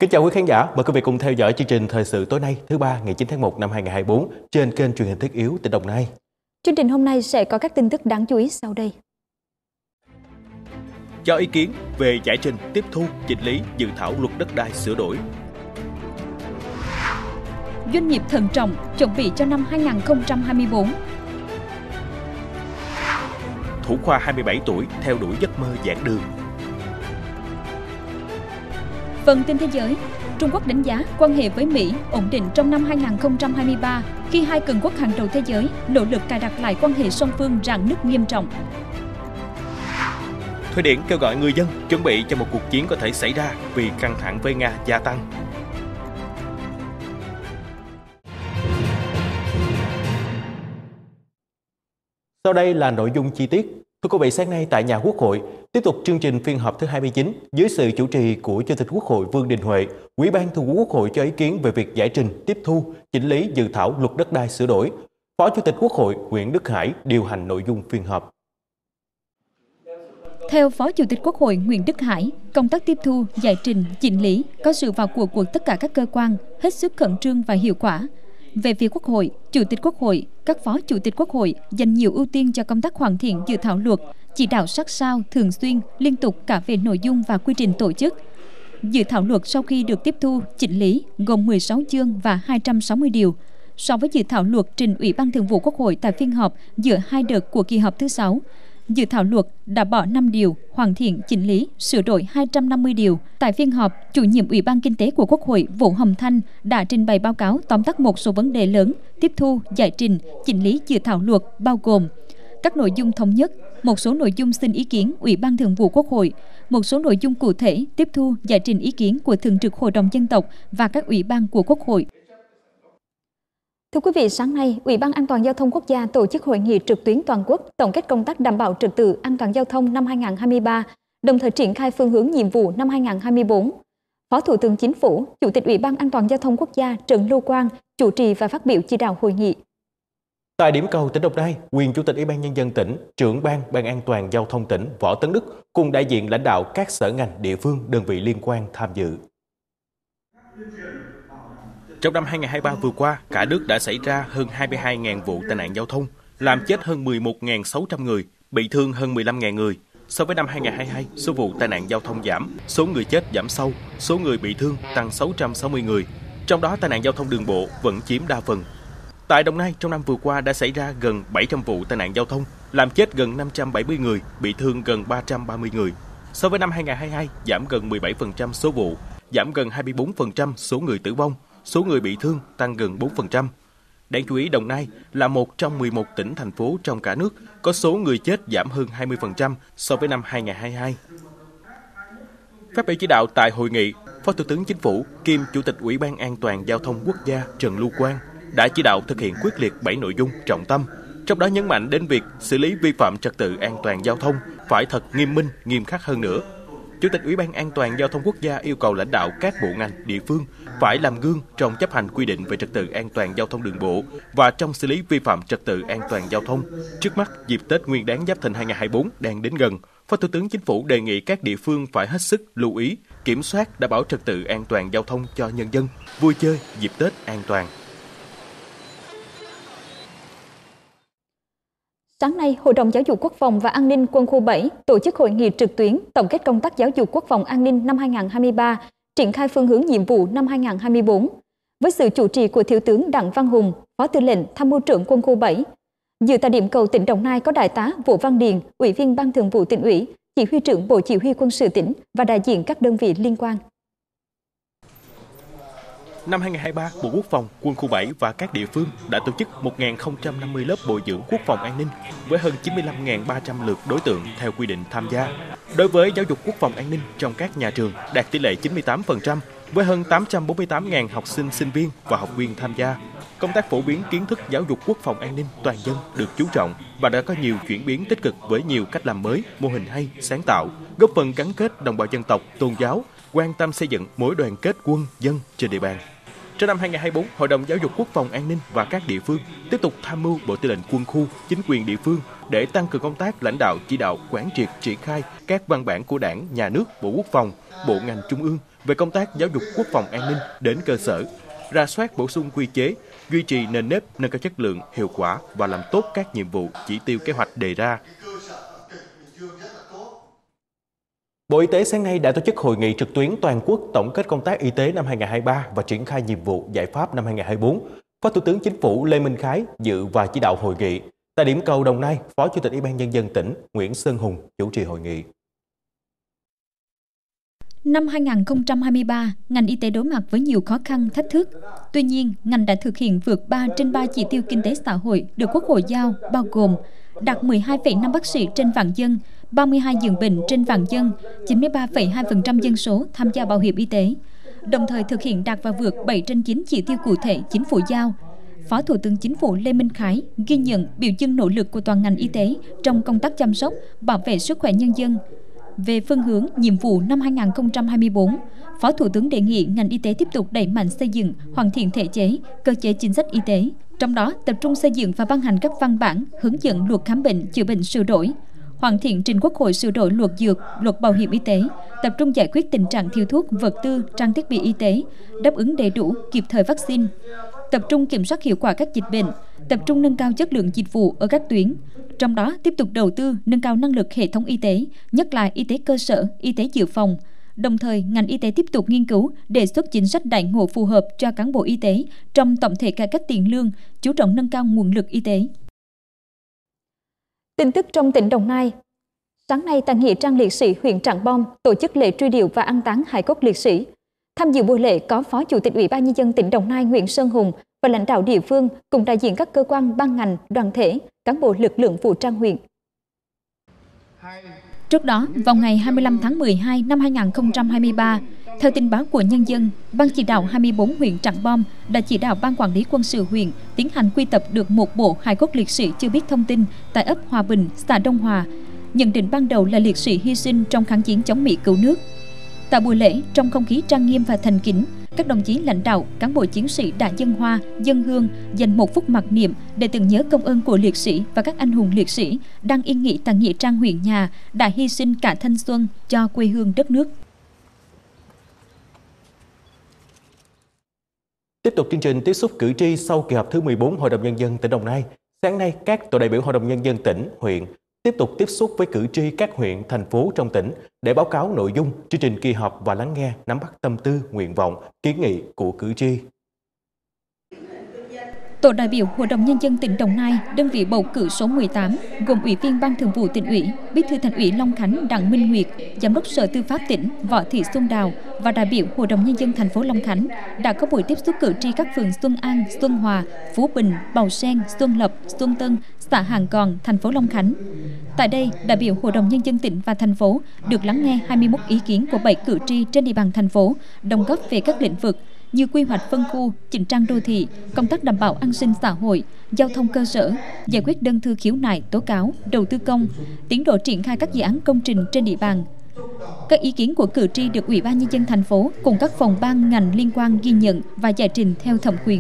Kính chào quý khán giả, mời quý vị cùng theo dõi chương trình Thời sự tối nay thứ ba ngày 9 tháng 1 năm 2024 trên kênh truyền hình Thiết Yếu tỉnh Đồng Nai. Chương trình hôm nay sẽ có các tin tức đáng chú ý sau đây. Cho ý kiến về giải trình tiếp thu chỉnh lý dự thảo luật đất đai sửa đổi. Doanh nghiệp thận trọng chuẩn bị cho năm 2024. Thủ khoa 27 tuổi theo đuổi giấc mơ giảng đường. Phần tin thế giới, Trung Quốc đánh giá quan hệ với Mỹ ổn định trong năm 2023 khi hai cường quốc hàng đầu thế giới nỗ lực cài đặt lại quan hệ song phương rạn nứt nghiêm trọng. Thụy Điển kêu gọi người dân chuẩn bị cho một cuộc chiến có thể xảy ra vì căng thẳng với Nga gia tăng. Sau đây là nội dung chi tiết. Thưa quý vị, sáng nay tại nhà Quốc hội, tiếp tục chương trình phiên họp thứ 29 dưới sự chủ trì của Chủ tịch Quốc hội Vương Đình Huệ, Ủy ban Thường vụ Quốc hội cho ý kiến về việc giải trình, tiếp thu, chỉnh lý dự thảo luật đất đai sửa đổi. Phó Chủ tịch Quốc hội Nguyễn Đức Hải điều hành nội dung phiên họp. Theo Phó Chủ tịch Quốc hội Nguyễn Đức Hải, công tác tiếp thu, giải trình, chỉnh lý có sự vào cuộc của tất cả các cơ quan, hết sức khẩn trương và hiệu quả. Về phía Quốc hội, Chủ tịch Quốc hội, các Phó Chủ tịch Quốc hội dành nhiều ưu tiên cho công tác hoàn thiện dự thảo luật, chỉ đạo sát sao, thường xuyên, liên tục cả về nội dung và quy trình tổ chức. Dự thảo luật sau khi được tiếp thu, chỉnh lý gồm 16 chương và 260 điều. So với dự thảo luật trình Ủy ban Thường vụ Quốc hội tại phiên họp giữa hai đợt của kỳ họp thứ 6, dự thảo luật đã bỏ 5 điều, hoàn thiện, chỉnh lý, sửa đổi 250 điều. Tại phiên họp, chủ nhiệm Ủy ban Kinh tế của Quốc hội Vũ Hồng Thanh đã trình bày báo cáo tóm tắt một số vấn đề lớn, tiếp thu, giải trình, chỉnh lý dự thảo luật bao gồm các nội dung thống nhất, một số nội dung xin ý kiến Ủy ban Thường vụ Quốc hội, một số nội dung cụ thể tiếp thu, giải trình ý kiến của Thường trực Hội đồng Dân tộc và các ủy ban của Quốc hội. Thưa quý vị, sáng nay, Ủy ban An toàn Giao thông Quốc gia tổ chức hội nghị trực tuyến toàn quốc tổng kết công tác đảm bảo trật tự an toàn giao thông năm 2023, đồng thời triển khai phương hướng nhiệm vụ năm 2024. Phó Thủ tướng Chính phủ, Chủ tịch Ủy ban An toàn Giao thông Quốc gia Trần Lưu Quang chủ trì và phát biểu chỉ đạo hội nghị. Tại điểm cầu tỉnh Đồng Nai, quyền Chủ tịch Ủy ban Nhân dân tỉnh, trưởng Ban An toàn Giao thông tỉnh Võ Tấn Đức cùng đại diện lãnh đạo các sở ngành, địa phương, đơn vị liên quan tham dự. Trong năm 2023 vừa qua, cả nước đã xảy ra hơn 22.000 vụ tai nạn giao thông, làm chết hơn 11.600 người, bị thương hơn 15.000 người. So với năm 2022, số vụ tai nạn giao thông giảm, số người chết giảm sâu, số người bị thương tăng 660 người. Trong đó, tai nạn giao thông đường bộ vẫn chiếm đa phần. Tại Đồng Nai, trong năm vừa qua đã xảy ra gần 700 vụ tai nạn giao thông, làm chết gần 570 người, bị thương gần 330 người. So với năm 2022, giảm gần 17% số vụ, giảm gần 24% số người tử vong, số người bị thương tăng gần 4%. Đáng chú ý, Đồng Nai là một trong 11 tỉnh, thành phố trong cả nước có số người chết giảm hơn 20% so với năm 2022. Phát biểu chỉ đạo tại hội nghị, Phó Thủ tướng Chính phủ kiêm Chủ tịch Ủy ban An toàn Giao thông Quốc gia Trần Lưu Quang đã chỉ đạo thực hiện quyết liệt 7 nội dung trọng tâm, trong đó nhấn mạnh đến việc xử lý vi phạm trật tự an toàn giao thông phải thật nghiêm minh, nghiêm khắc hơn nữa. Chủ tịch Ủy ban An toàn Giao thông Quốc gia yêu cầu lãnh đạo các bộ ngành, địa phương phải làm gương trong chấp hành quy định về trật tự an toàn giao thông đường bộ và trong xử lý vi phạm trật tự an toàn giao thông. Trước mắt, dịp Tết Nguyên đán Giáp Thìn 2024 đang đến gần, Phó Thủ tướng Chính phủ đề nghị các địa phương phải hết sức lưu ý, kiểm soát đảm bảo trật tự an toàn giao thông cho nhân dân, vui chơi dịp Tết an toàn. Sáng nay, Hội đồng Giáo dục Quốc phòng và An ninh Quân khu 7 tổ chức hội nghị trực tuyến tổng kết công tác giáo dục quốc phòng an ninh năm 2023, triển khai phương hướng nhiệm vụ năm 2024. Với sự chủ trì của Thiếu tướng Đặng Văn Hùng, Phó Tư lệnh Tham mưu trưởng Quân khu 7. Dự tại điểm cầu tỉnh Đồng Nai có Đại tá Vũ Văn Điền, Ủy viên Ban Thường vụ Tỉnh ủy, Chỉ huy trưởng Bộ Chỉ huy Quân sự tỉnh và đại diện các đơn vị liên quan. Năm 2023, Bộ Quốc phòng, Quân khu 7 và các địa phương đã tổ chức 1.050 lớp bồi dưỡng quốc phòng an ninh với hơn 95.300 lượt đối tượng theo quy định tham gia. Đối với giáo dục quốc phòng an ninh trong các nhà trường đạt tỷ lệ 98% với hơn 848.000 học sinh, sinh viên và học viên tham gia. Công tác phổ biến kiến thức giáo dục quốc phòng an ninh toàn dân được chú trọng và đã có nhiều chuyển biến tích cực với nhiều cách làm mới, mô hình hay, sáng tạo, góp phần gắn kết đồng bào dân tộc, tôn giáo, quan tâm xây dựng mối đoàn kết quân dân trên địa bàn. Trong năm 2024, Hội đồng Giáo dục Quốc phòng An ninh và các địa phương tiếp tục tham mưu Bộ Tư lệnh Quân khu, chính quyền địa phương để tăng cường công tác lãnh đạo, chỉ đạo, quán triệt, triển khai các văn bản của Đảng, Nhà nước, Bộ Quốc phòng, Bộ ngành Trung ương về công tác giáo dục quốc phòng an ninh đến cơ sở, rà soát bổ sung quy chế, duy trì nền nếp, nâng cao chất lượng, hiệu quả và làm tốt các nhiệm vụ, chỉ tiêu kế hoạch đề ra. Bộ Y tế sáng nay đã tổ chức hội nghị trực tuyến toàn quốc tổng kết công tác y tế năm 2023 và triển khai nhiệm vụ giải pháp năm 2024. Phó Thủ tướng Chính phủ Lê Minh Khái dự và chỉ đạo hội nghị. Tại điểm cầu Đồng Nai, Phó Chủ tịch Ủy ban Nhân dân tỉnh Nguyễn Sơn Hùng chủ trì hội nghị. Năm 2023, ngành y tế đối mặt với nhiều khó khăn, thách thức. Tuy nhiên, ngành đã thực hiện vượt 3 trên 3 chỉ tiêu kinh tế xã hội được Quốc hội giao, bao gồm đạt 12,5 bác sĩ trên vạn dân, 32 giường bệnh trên vạn dân, 93,2% dân số tham gia bảo hiểm y tế, đồng thời thực hiện đạt và vượt 7 trên 9 chỉ tiêu cụ thể chính phủ giao. Phó Thủ tướng Chính phủ Lê Minh Khái ghi nhận biểu dương nỗ lực của toàn ngành y tế trong công tác chăm sóc, bảo vệ sức khỏe nhân dân. Về phương hướng, nhiệm vụ năm 2024, Phó Thủ tướng đề nghị ngành y tế tiếp tục đẩy mạnh xây dựng, hoàn thiện thể chế, cơ chế chính sách y tế, trong đó tập trung xây dựng và ban hành các văn bản, hướng dẫn luật khám bệnh, chữa bệnh sửa đổi, hoàn thiện trình Quốc hội sửa đổi luật dược, luật bảo hiểm y tế, tập trung giải quyết tình trạng thiếu thuốc, vật tư, trang thiết bị y tế, đáp ứng đầy đủ, kịp thời vaccine, tập trung kiểm soát hiệu quả các dịch bệnh, tập trung nâng cao chất lượng dịch vụ ở các tuyến. Trong đó, tiếp tục đầu tư, nâng cao năng lực hệ thống y tế, nhất là y tế cơ sở, y tế dự phòng. Đồng thời, ngành y tế tiếp tục nghiên cứu, đề xuất chính sách đãi ngộ phù hợp cho cán bộ y tế trong tổng thể cải cách tiền lương, chú trọng nâng cao nguồn lực y tế. Tin tức trong tỉnh Đồng Nai. Sáng nay, tại nghĩa trang liệt sĩ huyện Trảng Bom tổ chức lễ truy điệu và an táng hài cốt liệt sĩ. Tham dự buổi lễ có Phó Chủ tịch Ủy ban Nhân dân tỉnh Đồng Nai Nguyễn Sơn Hùng và lãnh đạo địa phương cùng đại diện các cơ quan ban ngành, đoàn thể, cán bộ lực lượng vũ trang huyện. Trước đó, vào ngày 25 tháng 12 năm 2023, theo tin báo của nhân dân, Ban chỉ đạo 24 huyện Trảng Bom đã chỉ đạo Ban quản lý quân sự huyện tiến hành quy tập được một bộ hài cốt liệt sĩ chưa biết thông tin tại ấp Hòa Bình, xã Đông Hòa. Nhận định ban đầu là liệt sĩ hy sinh trong kháng chiến chống Mỹ cứu nước. Tại buổi lễ, trong không khí trang nghiêm và thành kính, các đồng chí lãnh đạo, cán bộ chiến sĩ đã dâng hoa, dâng hương, dành một phút mặc niệm để tưởng nhớ công ơn của liệt sĩ và các anh hùng liệt sĩ đang yên nghỉ tại nghĩa trang huyện nhà đã hy sinh cả thanh xuân cho quê hương đất nước. Tiếp tục chương trình tiếp xúc cử tri sau kỳ họp thứ 14 Hội đồng Nhân dân tỉnh Đồng Nai. Sáng nay, các tổ đại biểu Hội đồng Nhân dân tỉnh, huyện tiếp tục tiếp xúc với cử tri các huyện, thành phố trong tỉnh để báo cáo nội dung chương trình kỳ họp và lắng nghe, nắm bắt tâm tư, nguyện vọng, kiến nghị của cử tri. Tổ đại biểu Hội đồng Nhân dân tỉnh Đồng Nai, đơn vị bầu cử số 18, gồm Ủy viên Ban Thường vụ Tỉnh ủy, Bí thư Thành ủy Long Khánh Đặng Minh Nguyệt, Giám đốc Sở Tư pháp tỉnh Võ Thị Xuân Đào và đại biểu Hội đồng Nhân dân thành phố Long Khánh đã có buổi tiếp xúc cử tri các phường Xuân An, Xuân Hòa, Phú Bình, Bầu Sen, Xuân Lập, Xuân Tân, xã Hàng Gòn, thành phố Long Khánh. Tại đây, đại biểu Hội đồng Nhân dân tỉnh và thành phố được lắng nghe 21 ý kiến của 7 cử tri trên địa bàn thành phố, đóng góp về các lĩnh vực như quy hoạch phân khu, chỉnh trang đô thị, công tác đảm bảo an sinh xã hội, giao thông cơ sở, giải quyết đơn thư khiếu nại, tố cáo, đầu tư công, tiến độ triển khai các dự án công trình trên địa bàn. Các ý kiến của cử tri được Ủy ban Nhân dân thành phố cùng các phòng ban ngành liên quan ghi nhận và giải trình theo thẩm quyền.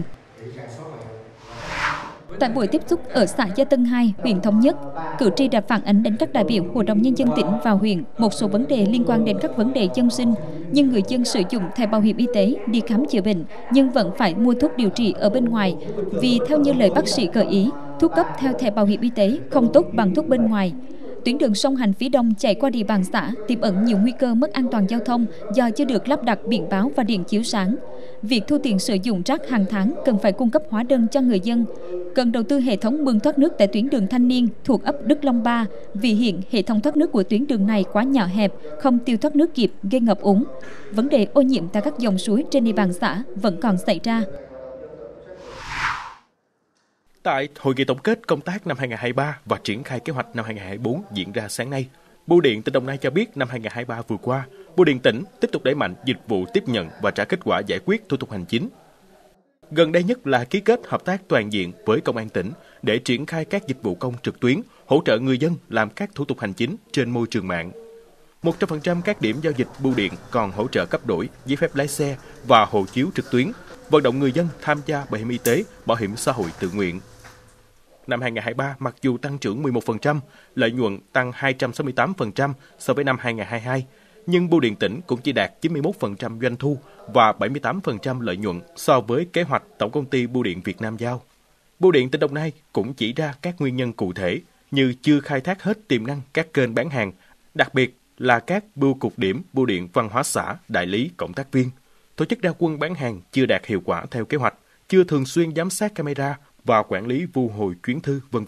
Tại buổi tiếp xúc ở xã Gia Tân 2, huyện Thống Nhất, cử tri đã phản ánh đến các đại biểu Hội đồng Nhân dân tỉnh và huyện một số vấn đề liên quan đến các vấn đề dân sinh, như người dân sử dụng thẻ bảo hiểm y tế đi khám chữa bệnh nhưng vẫn phải mua thuốc điều trị ở bên ngoài vì theo như lời bác sĩ gợi ý, thuốc cấp theo thẻ bảo hiểm y tế không tốt bằng thuốc bên ngoài. Tuyến đường sông Hành phía đông chạy qua địa bàn xã tiềm ẩn nhiều nguy cơ mất an toàn giao thông do chưa được lắp đặt biển báo và điện chiếu sáng. Việc thu tiền sử dụng rác hàng tháng cần phải cung cấp hóa đơn cho người dân. Cần đầu tư hệ thống mương thoát nước tại tuyến đường Thanh Niên thuộc ấp Đức Long 3 vì hiện hệ thống thoát nước của tuyến đường này quá nhỏ hẹp, không tiêu thoát nước kịp gây ngập úng. Vấn đề ô nhiễm tại các dòng suối trên địa bàn xã vẫn còn xảy ra. Tại hội nghị tổng kết công tác năm 2023 và triển khai kế hoạch năm 2024 diễn ra sáng nay, Bưu điện tỉnh Đồng Nai cho biết năm 2023 vừa qua, Bưu điện tỉnh tiếp tục đẩy mạnh dịch vụ tiếp nhận và trả kết quả giải quyết thủ tục hành chính. Gần đây nhất là ký kết hợp tác toàn diện với Công an tỉnh để triển khai các dịch vụ công trực tuyến, hỗ trợ người dân làm các thủ tục hành chính trên môi trường mạng. 100% các điểm giao dịch bưu điện còn hỗ trợ cấp đổi giấy phép lái xe và hộ chiếu trực tuyến, vận động người dân tham gia bảo hiểm y tế, bảo hiểm xã hội tự nguyện. Năm 2023, mặc dù tăng trưởng 11%, lợi nhuận tăng 268% so với năm 2022, nhưng Bưu điện tỉnh cũng chỉ đạt 91% doanh thu và 78% lợi nhuận so với kế hoạch Tổng công ty Bưu điện Việt Nam giao. Bưu điện tỉnh Đồng Nai cũng chỉ ra các nguyên nhân cụ thể như chưa khai thác hết tiềm năng các kênh bán hàng, đặc biệt là các bưu cục điểm, bưu điện văn hóa xã, đại lý, cộng tác viên. Tổ chức ra quân bán hàng chưa đạt hiệu quả theo kế hoạch, chưa thường xuyên giám sát camera và quản lý thu hồi chuyến thư, v.v.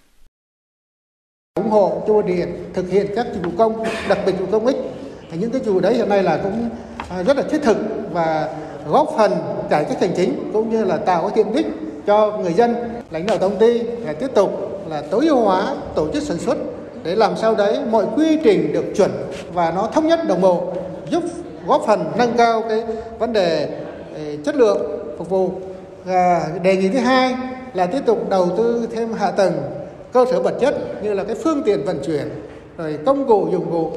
ủng hộ cho bưu điện thực hiện các dịch vụ công, đặc biệt dịch vụ công ích. Những cái dịch vụ đấy hiện nay là cũng rất là thiết thực và góp phần cải cách hành chính cũng như là tạo cái tiện ích cho người dân. Lãnh đạo công ty là tiếp tục là tối ưu hóa tổ chức sản xuất để làm sao đấy mọi quy trình được chuẩn và nó thống nhất đồng bộ, giúp góp phần nâng cao cái vấn đề chất lượng phục vụ. Đề nghị thứ hai là tiếp tục đầu tư thêm hạ tầng cơ sở vật chất như là cái phương tiện vận chuyển, rồi công cụ dụng cụ.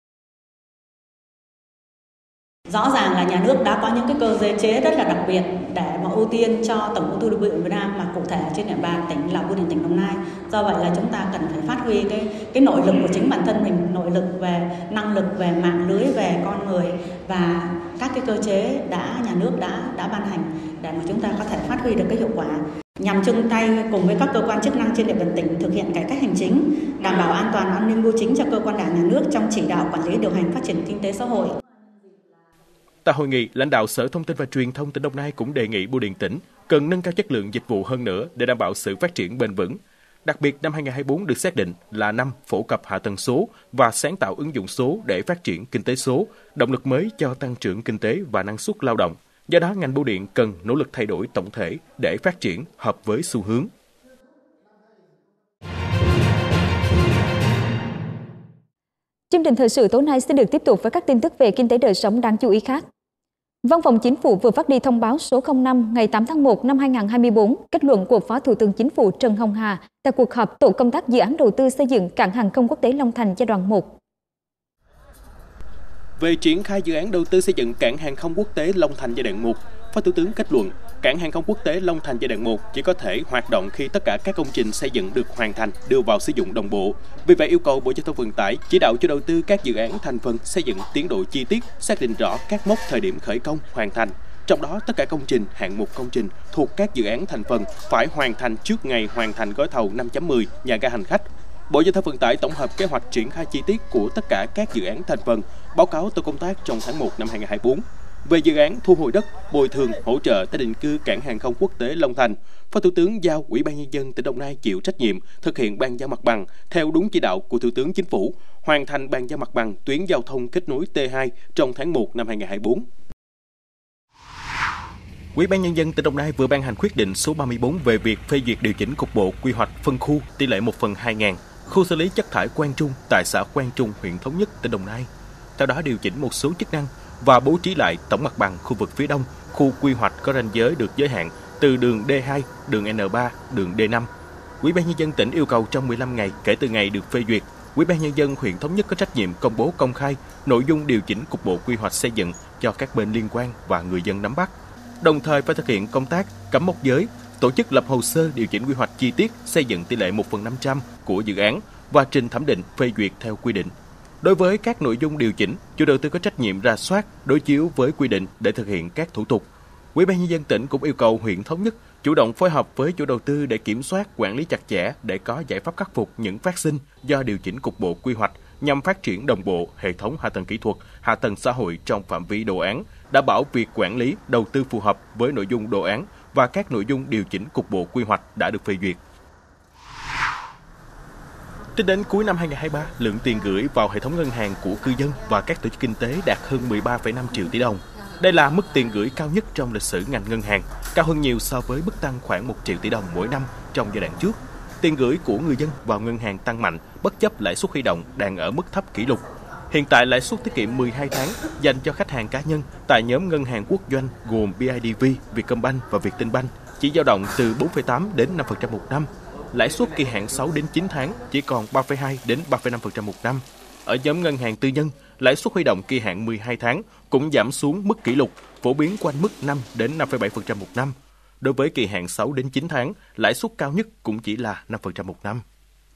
Rõ ràng là nhà nước đã có những cái cơ chế rất là đặc biệt để mà ưu tiên cho Tổng công ty Bưu điện Việt Nam, mà cụ thể trên địa bàn tỉnh là Bưu điện tỉnh Đồng Nai. Do vậy là chúng ta cần phải phát huy cái nội lực của chính bản thân mình, nội lực về năng lực, về mạng lưới, về con người và các cái cơ chế nhà nước đã ban hành để mà chúng ta có thể phát huy được cái hiệu quả, nhằm chung tay cùng với các cơ quan chức năng trên địa bàn tỉnh thực hiện cải cách hành chính, đảm bảo an toàn an ninh bưu chính cho cơ quan đảng nhà nước trong chỉ đạo quản lý điều hành phát triển kinh tế xã hội. Tại hội nghị, lãnh đạo Sở Thông tin và Truyền thông tỉnh Đồng Nai cũng đề nghị Bưu điện tỉnh cần nâng cao chất lượng dịch vụ hơn nữa để đảm bảo sự phát triển bền vững. Đặc biệt, năm 2024 được xác định là năm phổ cập hạ tầng số và sáng tạo ứng dụng số để phát triển kinh tế số, động lực mới cho tăng trưởng kinh tế và năng suất lao động. Do đó, ngành bưu điện cần nỗ lực thay đổi tổng thể để phát triển hợp với xu hướng. Chương trình thời sự tối nay sẽ được tiếp tục với các tin tức về kinh tế đời sống đáng chú ý khác. Văn phòng Chính phủ vừa phát đi thông báo số 05 ngày 8 tháng 1 năm 2024, kết luận của Phó Thủ tướng Chính phủ Trần Hồng Hà tại cuộc họp tổ công tác dự án đầu tư xây dựng cảng hàng không quốc tế Long Thành giai đoạn 1. Về triển khai dự án đầu tư xây dựng cảng hàng không quốc tế Long Thành giai đoạn 1, Phó Thủ tướng kết luận cảng hàng không quốc tế Long Thành giai đoạn 1 chỉ có thể hoạt động khi tất cả các công trình xây dựng được hoàn thành, đưa vào sử dụng đồng bộ. Vì vậy yêu cầu Bộ Giao thông Vận tải chỉ đạo cho đầu tư các dự án thành phần xây dựng tiến độ chi tiết, xác định rõ các mốc thời điểm khởi công, hoàn thành. Trong đó, tất cả công trình, hạng mục công trình thuộc các dự án thành phần phải hoàn thành trước ngày hoàn thành gói thầu 5.10 nhà ga hành khách. Bộ Giao thông Vận tải tổng hợp kế hoạch triển khai chi tiết của tất cả các dự án thành phần, báo cáo tổ công tác trong tháng 1 năm 2024. Về dự án thu hồi đất, bồi thường, hỗ trợ tái định cư cảng hàng không quốc tế Long Thành, Phó Thủ tướng giao Ủy ban Nhân dân tỉnh Đồng Nai chịu trách nhiệm thực hiện bàn giao mặt bằng theo đúng chỉ đạo của Thủ tướng Chính phủ, hoàn thành bàn giao mặt bằng tuyến giao thông kết nối T2 trong tháng 1 năm 2024. Ủy ban Nhân dân tỉnh Đồng Nai vừa ban hành quyết định số 34 về việc phê duyệt điều chỉnh cục bộ quy hoạch phân khu tỷ lệ 1/2000 khu xử lý chất thải Quang Trung tại xã Quang Trung, huyện Thống Nhất, tỉnh Đồng Nai. Theo đó điều chỉnh một số chức năng và bố trí lại tổng mặt bằng khu vực phía đông, khu quy hoạch có ranh giới được giới hạn từ đường D2, đường N3, đường D5. Ủy ban Nhân dân tỉnh yêu cầu trong 15 ngày kể từ ngày được phê duyệt, Ủy ban Nhân dân huyện Thống Nhất có trách nhiệm công bố công khai nội dung điều chỉnh cục bộ quy hoạch xây dựng cho các bên liên quan và người dân nắm bắt. Đồng thời phải thực hiện công tác cắm mốc giới, tổ chức lập hồ sơ điều chỉnh quy hoạch chi tiết xây dựng tỷ lệ 1/500 của dự án và trình thẩm định phê duyệt theo quy định. Đối với các nội dung điều chỉnh, chủ đầu tư có trách nhiệm rà soát, đối chiếu với quy định để thực hiện các thủ tục. Ủy ban Nhân dân tỉnh cũng yêu cầu huyện Thống Nhất chủ động phối hợp với chủ đầu tư để kiểm soát, quản lý chặt chẽ để có giải pháp khắc phục những phát sinh do điều chỉnh cục bộ quy hoạch nhằm phát triển đồng bộ hệ thống hạ tầng kỹ thuật, hạ tầng xã hội trong phạm vi đồ án, đảm bảo việc quản lý, đầu tư phù hợp với nội dung đồ án và các nội dung điều chỉnh cục bộ quy hoạch đã được phê duyệt. Tính đến cuối năm 2023, lượng tiền gửi vào hệ thống ngân hàng của cư dân và các tổ chức kinh tế đạt hơn 13,5 triệu tỷ đồng. Đây là mức tiền gửi cao nhất trong lịch sử ngành ngân hàng, cao hơn nhiều so với mức tăng khoảng 1 triệu tỷ đồng mỗi năm trong giai đoạn trước. Tiền gửi của người dân vào ngân hàng tăng mạnh, bất chấp lãi suất huy động đang ở mức thấp kỷ lục. Hiện tại, lãi suất tiết kiệm 12 tháng dành cho khách hàng cá nhân tại nhóm ngân hàng quốc doanh gồm BIDV, Vietcombank và Vietinbank chỉ dao động từ 4,8 đến 5% một năm. Lãi suất kỳ hạn 6 đến 9 tháng chỉ còn 3,2 đến 3,5% một năm. Ở nhóm ngân hàng tư nhân, lãi suất huy động kỳ hạn 12 tháng cũng giảm xuống mức kỷ lục, phổ biến quanh mức 5 đến 5,7% một năm. Đối với kỳ hạn 6 đến 9 tháng, lãi suất cao nhất cũng chỉ là 5% một năm.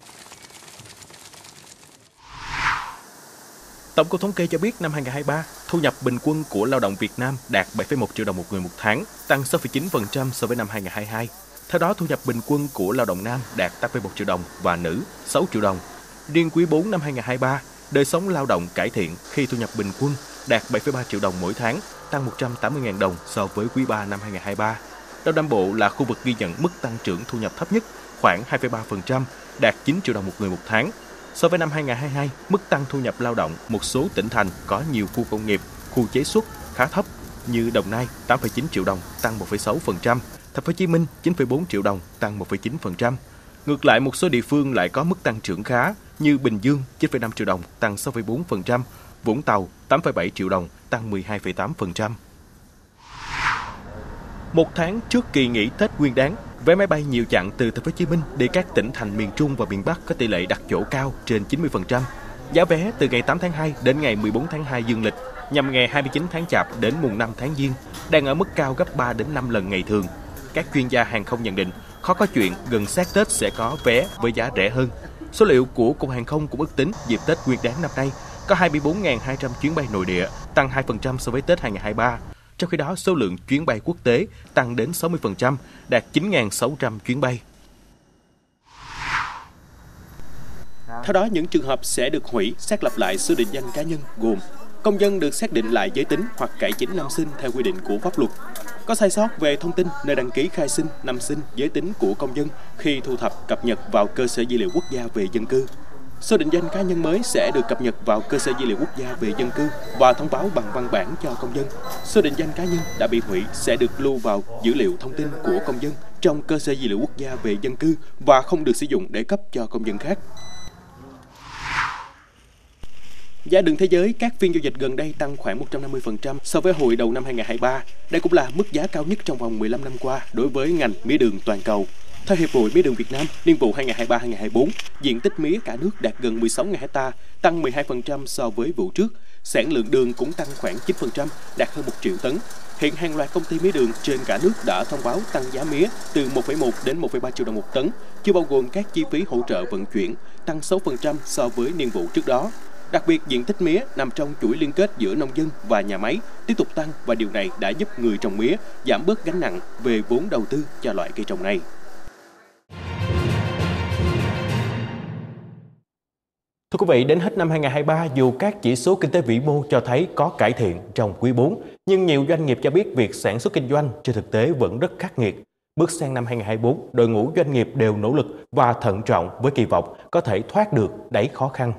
Tổng cục Thống kê cho biết năm 2023, thu nhập bình quân của lao động Việt Nam đạt 7,1 triệu đồng một người một tháng, tăng 6,9% so với năm 2022. Theo đó, thu nhập bình quân của lao động nam đạt 8,1 triệu đồng và nữ 6 triệu đồng. Riêng quý 4 năm 2023, đời sống lao động cải thiện khi thu nhập bình quân đạt 7,3 triệu đồng mỗi tháng, tăng 180.000 đồng so với quý 3 năm 2023. Đông Nam Bộ là khu vực ghi nhận mức tăng trưởng thu nhập thấp nhất, khoảng 2,3%, đạt 9 triệu đồng một người một tháng. So với năm 2022, mức tăng thu nhập lao động một số tỉnh thành có nhiều khu công nghiệp, khu chế xuất khá thấp như Đồng Nai 8,9 triệu đồng, tăng 1,6%, Thành phố Hồ Chí Minh 9,4 triệu đồng, tăng 1,9%. Ngược lại, một số địa phương lại có mức tăng trưởng khá như Bình Dương 9,5 triệu đồng, tăng 6,4%, Vũng Tàu 8,7 triệu đồng, tăng 12,8%. Một tháng trước kỳ nghỉ Tết Nguyên đán, vé máy bay nhiều chặng từ Thành phố Hồ Chí Minh đi các tỉnh thành miền Trung và miền Bắc có tỷ lệ đặt chỗ cao trên 90%. Giá vé từ ngày 8 tháng 2 đến ngày 14 tháng 2 dương lịch, nhằm ngày 29 tháng Chạp đến mùng 5 tháng Giêng, đang ở mức cao gấp 3 đến 5 lần ngày thường. Các chuyên gia hàng không nhận định, khó có chuyện gần sát Tết sẽ có vé với giá rẻ hơn. Số liệu của Cục Hàng không cũng ước tính dịp Tết Nguyên đán năm nay có 24.200 chuyến bay nội địa, tăng 2% so với Tết 2023. Trong khi đó, số lượng chuyến bay quốc tế tăng đến 60%, đạt 9.600 chuyến bay. Theo đó, những trường hợp sẽ được hủy, xác lập lại số định danh cá nhân gồm công dân được xác định lại giới tính hoặc cải chính năm sinh theo quy định của pháp luật, có sai sót về thông tin nơi đăng ký khai sinh, năm sinh, giới tính của công dân khi thu thập cập nhật vào cơ sở dữ liệu quốc gia về dân cư. Số định danh cá nhân mới sẽ được cập nhật vào cơ sở dữ liệu quốc gia về dân cư và thông báo bằng văn bản cho công dân. Số định danh cá nhân đã bị hủy sẽ được lưu vào dữ liệu thông tin của công dân trong cơ sở dữ liệu quốc gia về dân cư và không được sử dụng để cấp cho công dân khác. Giá đường thế giới các phiên giao dịch gần đây tăng khoảng 150% so với hồi đầu năm 2023. Đây cũng là mức giá cao nhất trong vòng 15 năm qua đối với ngành mía đường toàn cầu. Theo Hiệp hội Mía đường Việt Nam, niên vụ 2023-2024, diện tích mía cả nước đạt gần 16.000 ha, tăng 12% so với vụ trước. Sản lượng đường cũng tăng khoảng 9%, đạt hơn 1 triệu tấn. Hiện hàng loạt công ty mía đường trên cả nước đã thông báo tăng giá mía từ 1,1 đến 1,3 triệu đồng một tấn, chưa bao gồm các chi phí hỗ trợ vận chuyển, tăng 6% so với niên vụ trước đó. Đặc biệt, diện tích mía nằm trong chuỗi liên kết giữa nông dân và nhà máy tiếp tục tăng và điều này đã giúp người trồng mía giảm bớt gánh nặng về vốn đầu tư cho loại cây trồng này. Thưa quý vị, đến hết năm 2023, dù các chỉ số kinh tế vĩ mô cho thấy có cải thiện trong quý 4, nhưng nhiều doanh nghiệp cho biết việc sản xuất kinh doanh trên thực tế vẫn rất khắc nghiệt. Bước sang năm 2024, đội ngũ doanh nghiệp đều nỗ lực và thận trọng với kỳ vọng có thể thoát được đáy khó khăn.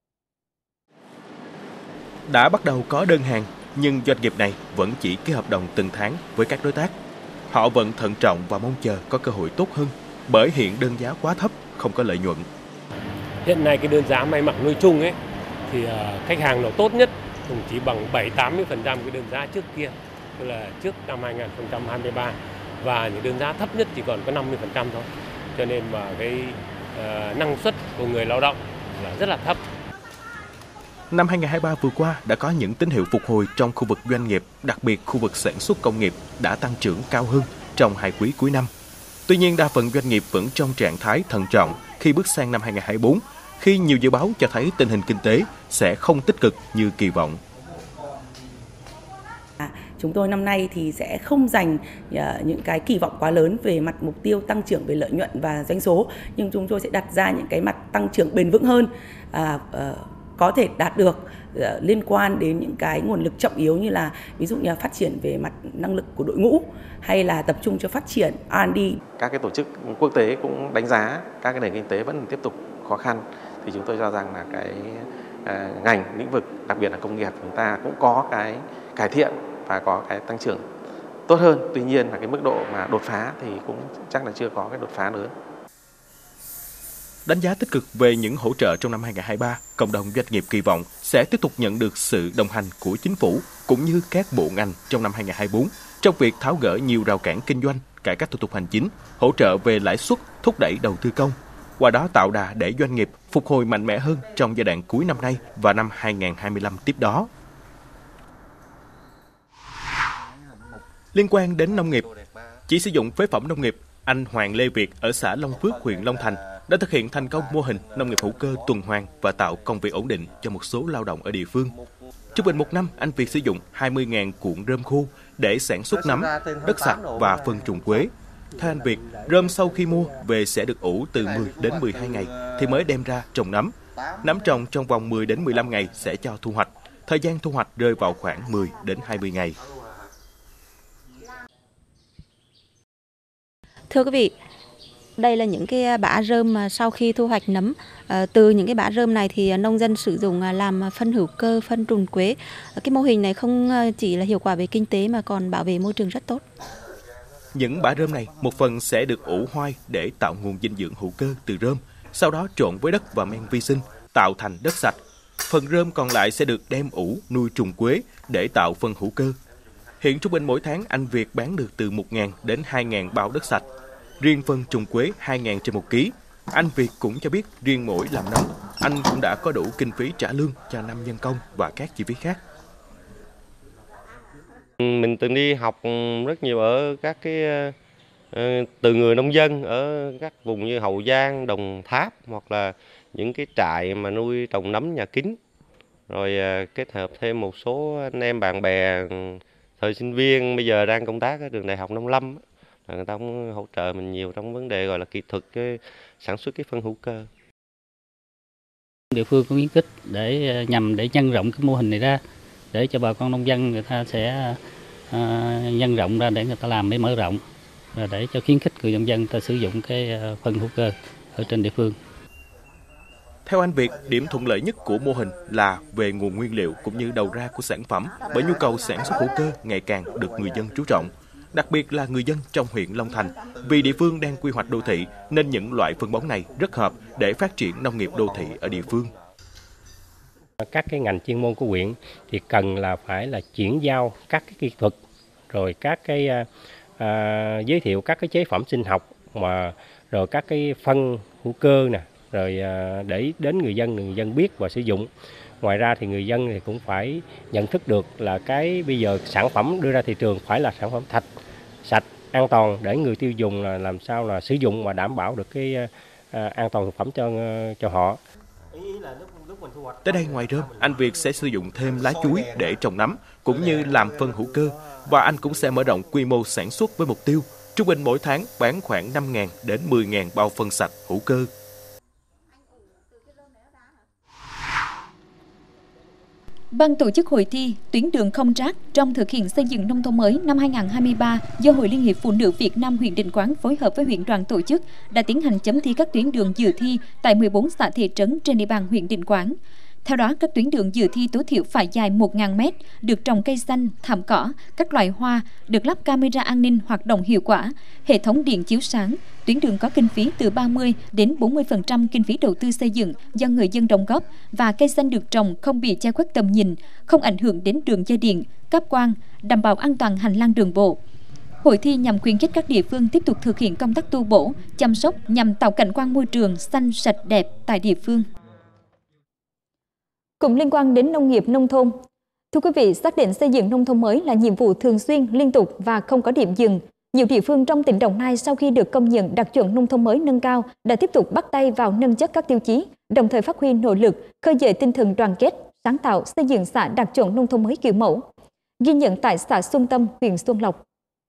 Đã bắt đầu có đơn hàng, nhưng doanh nghiệp này vẫn chỉ ký hợp đồng từng tháng với các đối tác. Họ vẫn thận trọng và mong chờ có cơ hội tốt hơn, bởi hiện đơn giá quá thấp, không có lợi nhuận. Hiện nay cái đơn giá may mặc nuôi chung ấy thì khách hàng nào tốt nhất cũng chỉ bằng 7-80% cái đơn giá trước kia, tức là trước năm 2023, và những đơn giá thấp nhất chỉ còn có 50% thôi. Cho nên mà cái năng suất của người lao động là rất là thấp. Năm 2023 vừa qua đã có những tín hiệu phục hồi trong khu vực doanh nghiệp, đặc biệt khu vực sản xuất công nghiệp đã tăng trưởng cao hơn trong 2 quý cuối năm. Tuy nhiên, đa phần doanh nghiệp vẫn trong trạng thái thận trọng khi bước sang năm 2024, khi nhiều dự báo cho thấy tình hình kinh tế sẽ không tích cực như kỳ vọng. Chúng tôi năm nay thì sẽ không dành những cái kỳ vọng quá lớn về mặt mục tiêu tăng trưởng về lợi nhuận và doanh số, nhưng chúng tôi sẽ đặt ra những cái mặt tăng trưởng bền vững hơn, có thể đạt được liên quan đến những cái nguồn lực trọng yếu như là ví dụ như là phát triển về mặt năng lực của đội ngũ hay là tập trung cho phát triển R&D. Các cái tổ chức quốc tế cũng đánh giá các cái nền kinh tế vẫn tiếp tục khó khăn, thì chúng tôi cho rằng là cái ngành lĩnh vực đặc biệt là công nghiệp chúng ta cũng có cái cải thiện và có cái tăng trưởng tốt hơn. Tuy nhiên là cái mức độ mà đột phá thì cũng chắc là chưa có cái đột phá lớn. Đánh giá tích cực về những hỗ trợ trong năm 2023, cộng đồng doanh nghiệp kỳ vọng sẽ tiếp tục nhận được sự đồng hành của chính phủ cũng như các bộ ngành trong năm 2024 trong việc tháo gỡ nhiều rào cản kinh doanh, cải cách thủ tục hành chính, hỗ trợ về lãi suất, thúc đẩy đầu tư công. qua đó tạo đà để doanh nghiệp phục hồi mạnh mẽ hơn trong giai đoạn cuối năm nay và năm 2025 tiếp đó. Liên quan đến nông nghiệp, chỉ sử dụng phế phẩm nông nghiệp, anh Hoàng Lê Việt ở xã Long Phước, huyện Long Thành đã thực hiện thành công mô hình nông nghiệp hữu cơ tuần hoàn và tạo công việc ổn định cho một số lao động ở địa phương. Trung bình một năm, anh Việt sử dụng 20.000 cuộn rơm khô để sản xuất nấm, đất sạch và phân trùng quế. Theo anh Việt, rơm sau khi mua về sẽ được ủ từ 10 đến 12 ngày thì mới đem ra trồng nấm. Nấm trồng trong vòng 10 đến 15 ngày sẽ cho thu hoạch. Thời gian thu hoạch rơi vào khoảng 10 đến 20 ngày. Thưa quý vị, đây là những cái bã rơm mà sau khi thu hoạch nấm. Từ những cái bã rơm này thì nông dân sử dụng làm phân hữu cơ, phân trùng quế. Cái mô hình này không chỉ là hiệu quả về kinh tế mà còn bảo vệ môi trường rất tốt. Những bã rơm này một phần sẽ được ủ hoai để tạo nguồn dinh dưỡng hữu cơ từ rơm, sau đó trộn với đất và men vi sinh tạo thành đất sạch. Phần rơm còn lại sẽ được đem ủ nuôi trùng quế để tạo phân hữu cơ. Hiện trung bình mỗi tháng anh Việt bán được từ 1.000 đến 2.000 bao đất sạch. Riêng phân trùng quế 2.000 trên 1 ký. Anh Việt cũng cho biết riêng mỗi làm nấm, anh cũng đã có đủ kinh phí trả lương cho 5 nhân công và các chi phí khác. Mình từng đi học rất nhiều ở các từ người nông dân ở các vùng như Hậu Giang, Đồng Tháp hoặc là những cái trại mà nuôi trồng nấm nhà kính. Rồi kết hợp thêm một số anh em bạn bè thời sinh viên bây giờ đang công tác ở trường Đại học Nông Lâm. Người ta cũng hỗ trợ mình nhiều trong vấn đề gọi là kỹ thuật sản xuất cái phân hữu cơ. Địa phương cũng khuyến khích để nhằm để nhân rộng cái mô hình này ra để cho bà con nông dân người ta sẽ nhân rộng ra để người ta làm để mở rộng và để cho khuyến khích người nông dân ta sử dụng cái phân hữu cơ ở trên địa phương. Theo anh Việt, điểm thuận lợi nhất của mô hình là về nguồn nguyên liệu cũng như đầu ra của sản phẩm bởi nhu cầu sản xuất hữu cơ ngày càng được người dân chú trọng. Đặc biệt là người dân trong huyện Long Thành, vì địa phương đang quy hoạch đô thị nên những loại phân bón này rất hợp để phát triển nông nghiệp đô thị ở địa phương. Các cái ngành chuyên môn của huyện thì cần là phải là chuyển giao các cái kỹ thuật, rồi các cái giới thiệu các cái chế phẩm sinh học rồi các cái phân hữu cơ nè, rồi để đến người dân biết và sử dụng. Ngoài ra thì người dân thì cũng phải nhận thức được là cái bây giờ sản phẩm đưa ra thị trường phải là sản phẩm sạch, an toàn để người tiêu dùng là làm sao là sử dụng và đảm bảo được cái an toàn thực phẩm cho họ. Tới đây ngoài rơm, anh Việt sẽ sử dụng thêm lá chuối để trồng nấm cũng như làm phân hữu cơ và anh cũng sẽ mở rộng quy mô sản xuất với mục tiêu trung bình mỗi tháng bán khoảng 5.000 đến 10.000 bao phân sạch hữu cơ. Ban tổ chức hội thi Tuyến đường không rác trong thực hiện xây dựng nông thôn mới năm 2023 do Hội Liên hiệp Phụ nữ Việt Nam huyện Định Quán phối hợp với huyện đoàn tổ chức đã tiến hành chấm thi các tuyến đường dự thi tại 14 xã thị trấn trên địa bàn huyện Định Quán. Theo đó, các tuyến đường dự thi tối thiểu phải dài 1.000 m, được trồng cây xanh, thảm cỏ, các loại hoa, được lắp camera an ninh hoạt động hiệu quả, hệ thống điện chiếu sáng. Tuyến đường có kinh phí từ 30 đến 40% kinh phí đầu tư xây dựng do người dân đóng góp và cây xanh được trồng không bị che khuất tầm nhìn, không ảnh hưởng đến đường dây điện, cáp quang, đảm bảo an toàn hành lang đường bộ. Hội thi nhằm khuyến khích các địa phương tiếp tục thực hiện công tác tu bổ, chăm sóc nhằm tạo cảnh quan môi trường xanh sạch đẹp tại địa phương. Cũng liên quan đến nông nghiệp nông thôn. Thưa quý vị, xác định xây dựng nông thôn mới là nhiệm vụ thường xuyên, liên tục và không có điểm dừng. Nhiều địa phương trong tỉnh Đồng Nai sau khi được công nhận đạt chuẩn nông thôn mới nâng cao đã tiếp tục bắt tay vào nâng chất các tiêu chí, đồng thời phát huy nội lực, khơi dậy tinh thần đoàn kết, sáng tạo xây dựng xã đạt chuẩn nông thôn mới kiểu mẫu. Ghi nhận tại xã Xuân Tâm, huyện Xuân Lộc.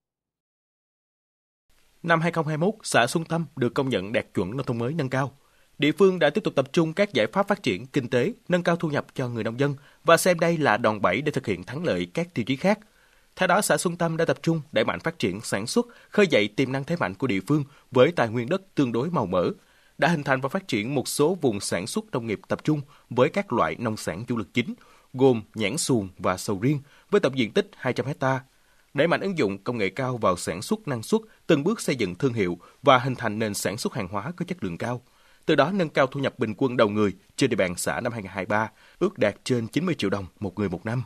Năm 2021, xã Xuân Tâm được công nhận đạt chuẩn nông thôn mới nâng cao. Địa phương đã tiếp tục tập trung các giải pháp phát triển kinh tế, nâng cao thu nhập cho người nông dân và xem đây là đòn bẩy để thực hiện thắng lợi các tiêu chí khác. Theo đó, xã Xuân Tâm đã tập trung đẩy mạnh phát triển sản xuất, khơi dậy tiềm năng thế mạnh của địa phương với tài nguyên đất tương đối màu mỡ, đã hình thành và phát triển một số vùng sản xuất nông nghiệp tập trung với các loại nông sản chủ lực chính, gồm nhãn xuồng và sầu riêng với tổng diện tích 200 ha. Đẩy mạnh ứng dụng công nghệ cao vào sản xuất năng suất, từng bước xây dựng thương hiệu và hình thành nền sản xuất hàng hóa có chất lượng cao. Từ đó nâng cao thu nhập bình quân đầu người trên địa bàn xã năm 2023, ước đạt trên 90 triệu đồng một người một năm.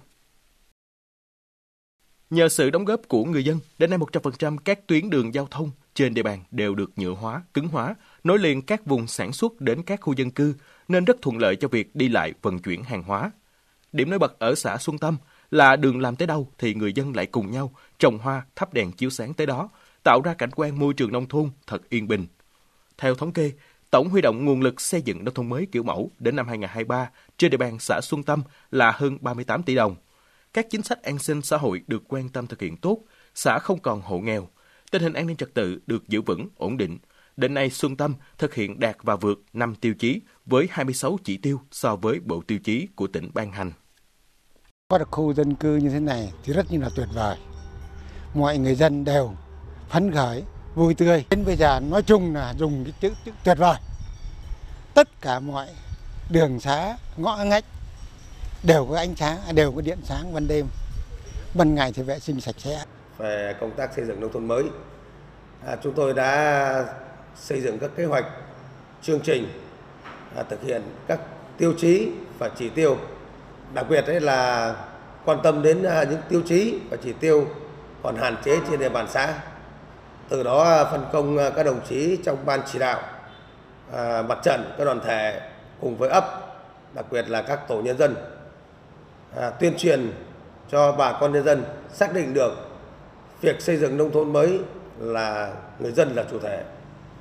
Nhờ sự đóng góp của người dân, đến nay 100% các tuyến đường giao thông trên địa bàn đều được nhựa hóa, cứng hóa, nối liền các vùng sản xuất đến các khu dân cư nên rất thuận lợi cho việc đi lại vận chuyển hàng hóa. Điểm nổi bật ở xã Xuân Tâm là đường làm tới đâu thì người dân lại cùng nhau trồng hoa, thắp đèn chiếu sáng tới đó, tạo ra cảnh quan môi trường nông thôn thật yên bình. Theo thống kê, tổng huy động nguồn lực xây dựng nông thôn mới kiểu mẫu đến năm 2023 trên địa bàn xã Xuân Tâm là hơn 38 tỷ đồng. Các chính sách an sinh xã hội được quan tâm thực hiện tốt, xã không còn hộ nghèo, tình hình an ninh trật tự được giữ vững, ổn định. Đến nay, Xuân Tâm thực hiện đạt và vượt 5 tiêu chí với 26 chỉ tiêu so với bộ tiêu chí của tỉnh ban hành. Có được khu dân cư như thế này thì rất là tuyệt vời. Mọi người dân đều phấn khởi, vui tươi. Đến bây giờ nói chung là dùng cái chữ tuyệt vời. Tất cả mọi đường xá, ngõ ngách đều có ánh sáng, đều có điện sáng ban đêm. Ban ngày thì vệ sinh sạch sẽ. Về công tác xây dựng nông thôn mới, chúng tôi đã xây dựng các kế hoạch, chương trình, thực hiện các tiêu chí và chỉ tiêu. Đặc biệt là quan tâm đến những tiêu chí và chỉ tiêu còn hạn chế trên địa bàn xã. Từ đó phân công các đồng chí trong ban chỉ đạo, mặt trận, các đoàn thể cùng với ấp, đặc biệt là các tổ nhân dân, tuyên truyền cho bà con nhân dân xác định được việc xây dựng nông thôn mới là người dân là chủ thể.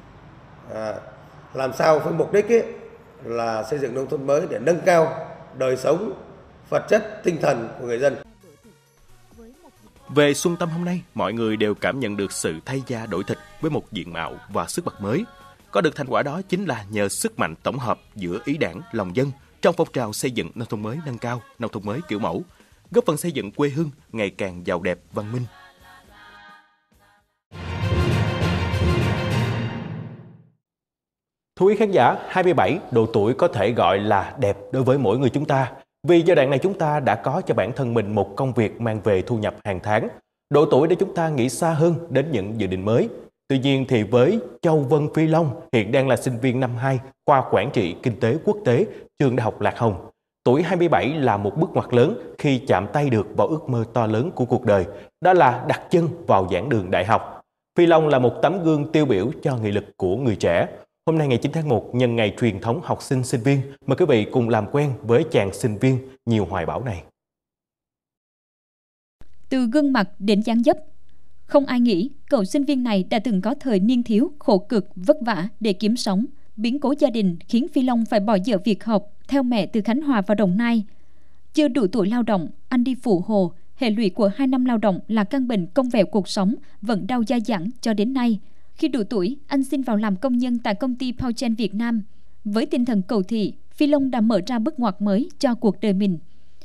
Làm sao với mục đích là xây dựng nông thôn mới để nâng cao đời sống, vật chất, tinh thần của người dân. Về Xuân Tâm hôm nay, mọi người đều cảm nhận được sự thay da đổi thịt với một diện mạo và sức bật mới. Có được thành quả đó chính là nhờ sức mạnh tổng hợp giữa ý đảng, lòng dân trong phong trào xây dựng nông thôn mới nâng cao, nông thôn mới kiểu mẫu, góp phần xây dựng quê hương ngày càng giàu đẹp, văn minh. Thưa quý khán giả, 27 độ tuổi có thể gọi là đẹp đối với mỗi người chúng ta. Vì giai đoạn này chúng ta đã có cho bản thân mình một công việc mang về thu nhập hàng tháng. Độ tuổi để chúng ta nghĩ xa hơn đến những dự định mới. Tuy nhiên thì với Châu Vân Phi Long hiện đang là sinh viên năm 2 khoa Quản trị Kinh tế Quốc tế trường Đại học Lạc Hồng. Tuổi 27 là một bước ngoặt lớn khi chạm tay được vào ước mơ to lớn của cuộc đời, đó là đặt chân vào giảng đường đại học. Phi Long là một tấm gương tiêu biểu cho nghị lực của người trẻ. Hôm nay ngày 9 tháng 1, nhân ngày truyền thống học sinh sinh viên, mời quý vị cùng làm quen với chàng sinh viên nhiều hoài bão này. Từ gương mặt đến dáng dấp, không ai nghĩ cậu sinh viên này đã từng có thời niên thiếu khổ cực vất vả để kiếm sống. Biến cố gia đình khiến Phi Long phải bỏ dở việc học theo mẹ từ Khánh Hòa vào Đồng Nai. Chưa đủ tuổi lao động, anh đi phụ hồ. Hệ lụy của 2 năm lao động là căn bệnh cong vẹo cuộc sống vẫn đau dai dẳng cho đến nay. Khi đủ tuổi, anh xin vào làm công nhân tại công ty Pouchen Việt Nam. Với tinh thần cầu thị, Phi Long đã mở ra bước ngoặt mới cho cuộc đời mình.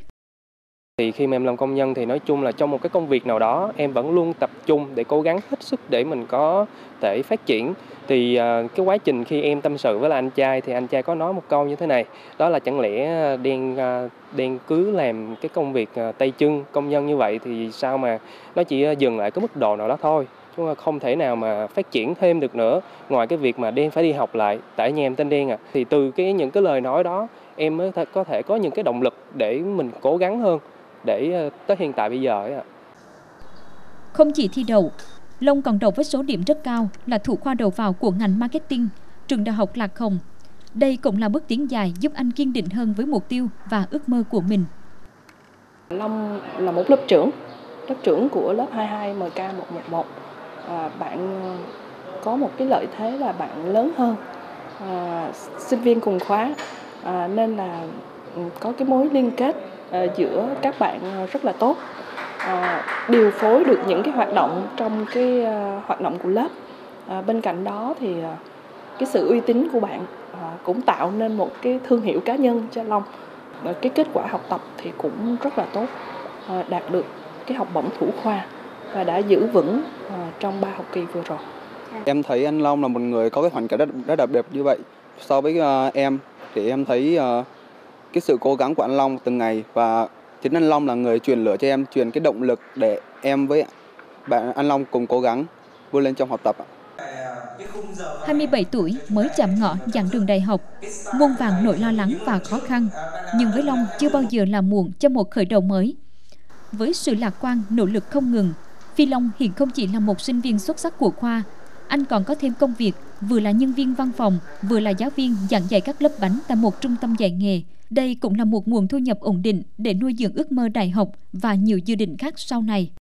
Thì khi mà em làm công nhân thì nói chung là trong một cái công việc nào đó em vẫn luôn tập trung để cố gắng hết sức để mình có thể phát triển. Thì cái quá trình khi em tâm sự với là anh trai thì anh trai có nói một câu như thế này, đó là chẳng lẽ đang cứ làm cái công việc tay chân công nhân như vậy thì sao mà nó chỉ dừng lại cái mức độ nào đó thôi. Chúng ta không thể nào mà phát triển thêm được nữa ngoài cái việc mà Đen phải đi học lại, tại nhà em tên Đen Thì từ những cái lời nói đó em mới có thể có những cái động lực để mình cố gắng hơn để tới hiện tại bây giờ Không chỉ thi đậu, Long còn đậu với số điểm rất cao là thủ khoa đầu vào của ngành marketing trường Đại học Lạc Hồng. Đây cũng là bước tiến dài giúp anh kiên định hơn với mục tiêu và ước mơ của mình. Long là một lớp trưởng của lớp 22 MK111. Bạn có một cái lợi thế là bạn lớn hơn sinh viên cùng khóa, nên là có cái mối liên kết giữa các bạn rất là tốt, điều phối được những cái hoạt động trong cái hoạt động của lớp. Bên cạnh đó thì cái sự uy tín của bạn cũng tạo nên một cái thương hiệu cá nhân cho Long. Cái kết quả học tập thì cũng rất là tốt, đạt được cái học bổng thủ khoa và đã giữ vững trong 3 học kỳ vừa rồi. Em thấy anh Long là một người có cái hoàn cảnh rất đặc biệt như vậy. So với em thì em thấy cái sự cố gắng của anh Long từng ngày, và chính anh Long là người truyền lửa cho em, truyền cái động lực để em với anh Long cùng cố gắng vươn lên trong học tập. 27 tuổi mới chạm ngõ giảng đường đại học, muôn vàn nỗi lo lắng và khó khăn. Nhưng với Long chưa bao giờ là muộn cho một khởi đầu mới. Với sự lạc quan, nỗ lực không ngừng, Phi Long hiện không chỉ là một sinh viên xuất sắc của khoa, anh còn có thêm công việc, vừa là nhân viên văn phòng, vừa là giáo viên giảng dạy các lớp bánh tại một trung tâm dạy nghề. Đây cũng là một nguồn thu nhập ổn định để nuôi dưỡng ước mơ đại học và nhiều dự định khác sau này.